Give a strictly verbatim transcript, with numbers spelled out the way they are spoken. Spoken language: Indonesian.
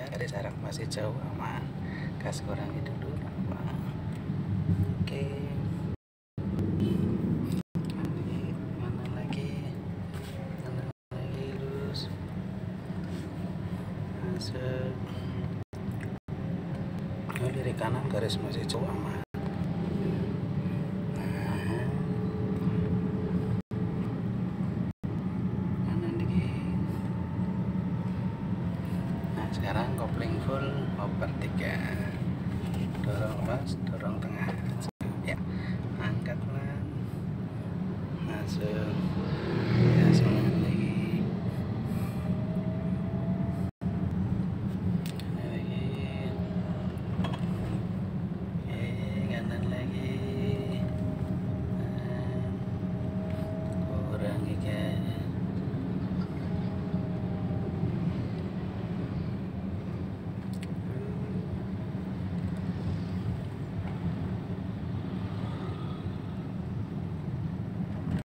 garis arah masih jauh, aman. Gas kurangi dulu, aman. Oke. Mana lagi? Mana lagi lurus? Masuk. Oh, dari kanan garis masih jauh, aman. Sekarang kopling full, oper tiga, dorong pas, dorong tengah ya, angkat pelan, masuk.